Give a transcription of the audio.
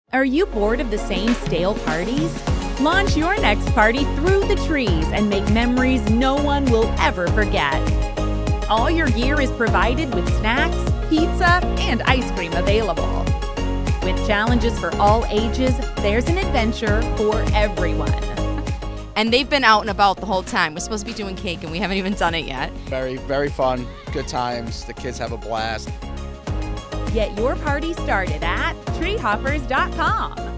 Are you bored of the same stale parties? Launch your next party through the trees and make memories no one will ever forget. All your gear is provided with snacks, pizza, and ice cream available. With challenges for all ages, there's an adventure for everyone. And they've been out and about the whole time. We're supposed to be doing cake and we haven't even done it yet. Very, very fun, good times. The kids have a blast. Get your party started at TreeHoppers.com.